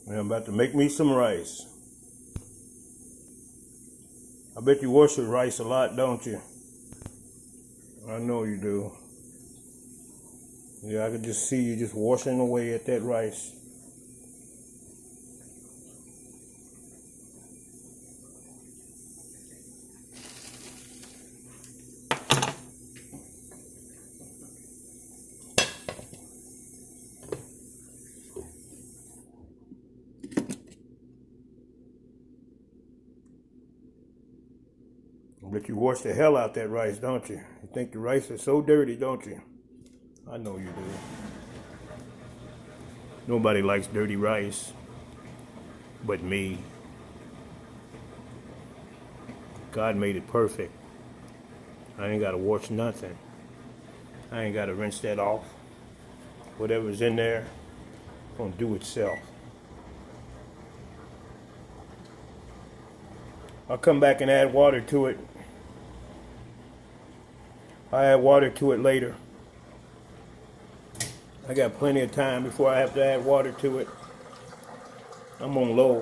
And I'm about to make me some rice. I bet you wash your rice a lot, don't you? I know you do. Yeah, I could just see you just washing away at that rice. But you wash the hell out that rice, don't you? You think the rice is so dirty, don't you? I know you do. Nobody likes dirty rice but me. God made it perfect. I ain't got to wash nothing. I ain't got to rinse that off. Whatever's in there, gonna do itself. I'll come back and add water to it. I'll add water to it later. I got plenty of time before I have to add water to it. I'm on low.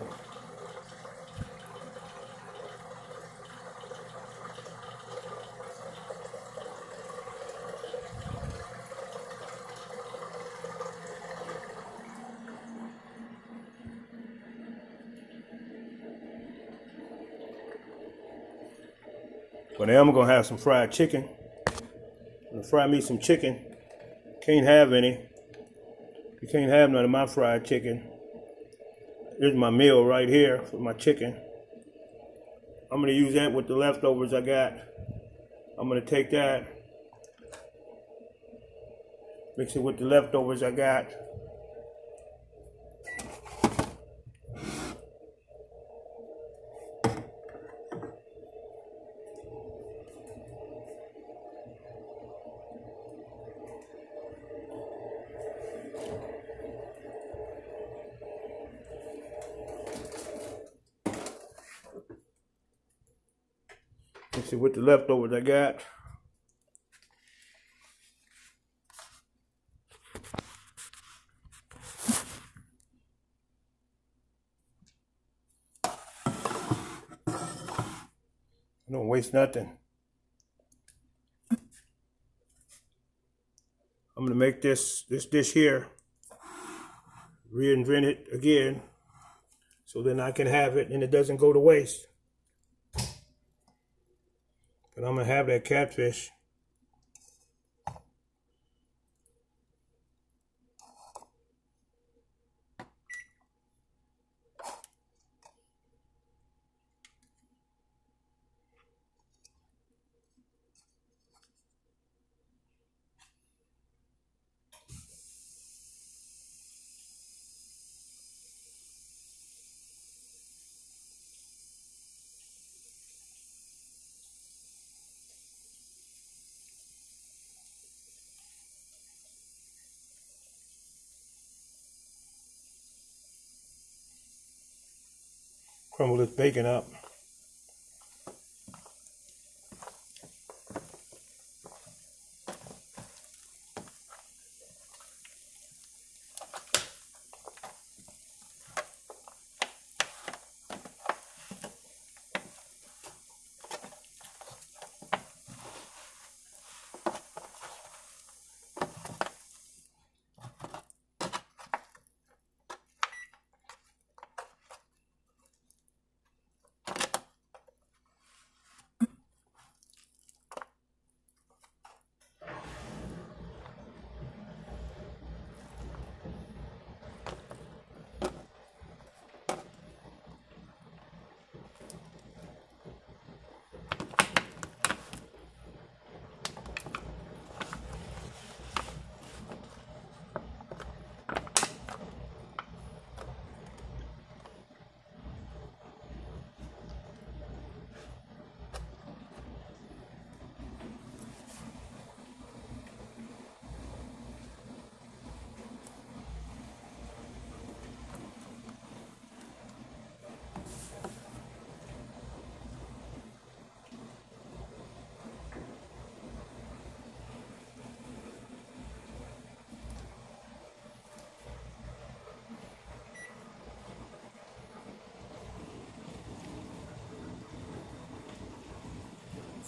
But now I'm gonna have some fried chicken. I'm gonna fry me some chicken. Can't have any. You can't have none of my fried chicken. Here's my meal right here for my chicken. I'm gonna use that with the leftovers I got. I'm gonna take that, mix it with the leftovers I got. Mix it with the leftovers I got. Don't waste nothing. I'm gonna make this dish here, reinvent it again, so then I can have it and it doesn't go to waste. But I'm gonna have that catfish. Crumble this bacon up.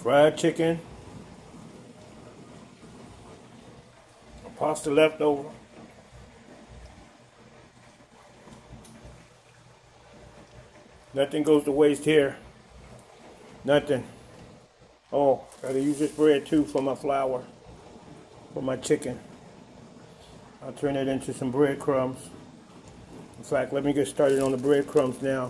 fried chicken, pasta left over. Nothing goes to waste here. Nothing. Oh, gotta use this bread too for my flour, for my chicken. I'll turn it into some breadcrumbs. In fact, let me get started on the breadcrumbs now.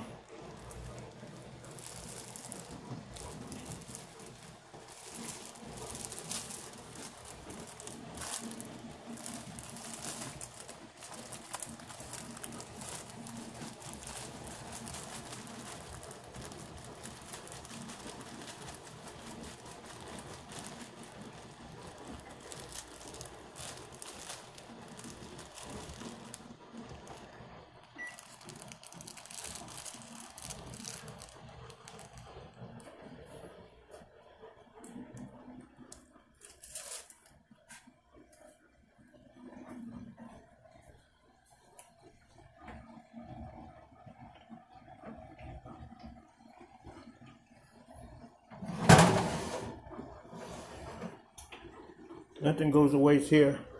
Nothing goes to waste here.